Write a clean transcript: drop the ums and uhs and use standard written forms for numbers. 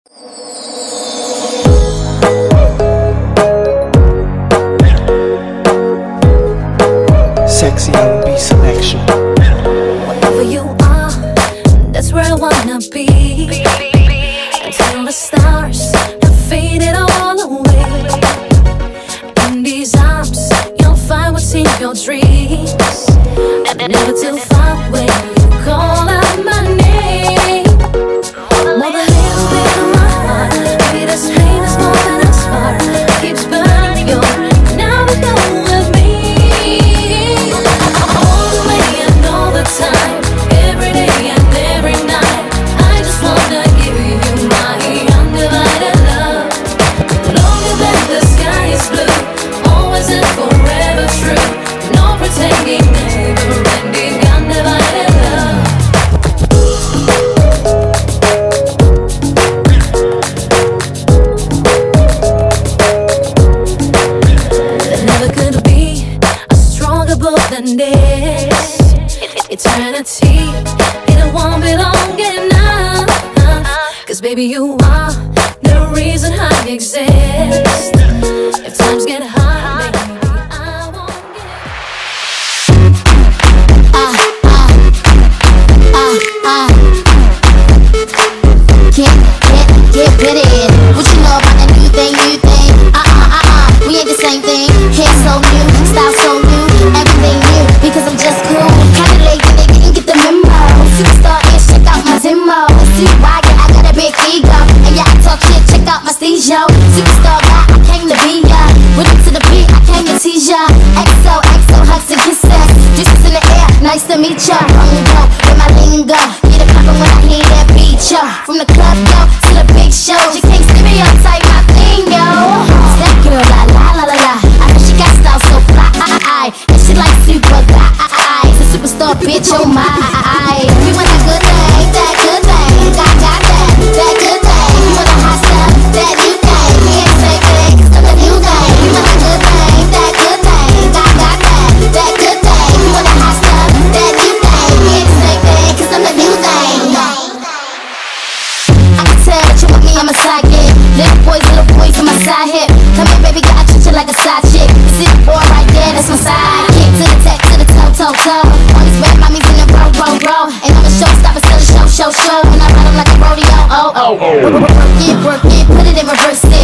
Sexy R&B selection. Wherever you are, that's where I wanna be. Until the stars have faded all away. In these arms, you'll find what's in your dreams. Never too far when you call out my name. More than a little bit of my heart. Maybe this pain is more than a spark. It keeps burning your now we go with me. All the way and all the time, every day and every night. I just wanna give you my undivided love. Longer than the sky is blue, always and forever true. No pretending, never ending, undivided love. There never could be a stronger pull than this. Eternity, it won't be long enough. Cause baby, you are the reason I exist. If times get hard, baby, I won't Get with it. What you know about that new thing, we ain't the same thing. Hair so new, style so new, everything new. Because I'm just cool. Kinda late, didn't get the memo. Superstar ish, check out my demo. See why, yeah, I got a big ego. And yeah, I talk shit, check out my stage, yo. Superstar guy, I came to be ya. Rhythm to the beat, I came to tease ya. XO, hugs and kisses. Juices in the air, nice to meet ya. Bongo, with my lingo. Get it poppin' when I hear that beat, yo. From the club, yo, to the big show. You can't stereotype my thing, yo. It's that girl, la. I know she got style so fly. And she like super guys. A superstar bitch, oh my. You want that good thing, got that good thing. You want the hot stuff, that new thing. We ain't the same thing, cause I'm the new thing. You want that good thing, got that good thing. You want the hot stuff, that new thing. We ain't the same thing, cause I'm the new thing. I can tell that you want me, I'm a sidekick. Little boys on my side hip. Come here, baby, girl, I treat you like a side chick. You see the boy right there, that's my sidekick. To the tech, to the toe. All these red mommies in the row. And I'm a showstopper, still a show. And I ride 'em like a rodeo, Work it, put it in reverse.